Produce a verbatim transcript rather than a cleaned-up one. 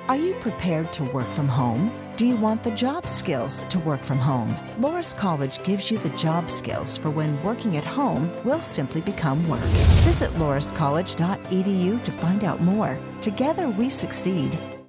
Are you prepared to work from home? Do you want the job skills to work from home? Laurus College gives you the job skills for when working at home will simply become work. Visit laurus college dot e d u to find out more. Together we succeed.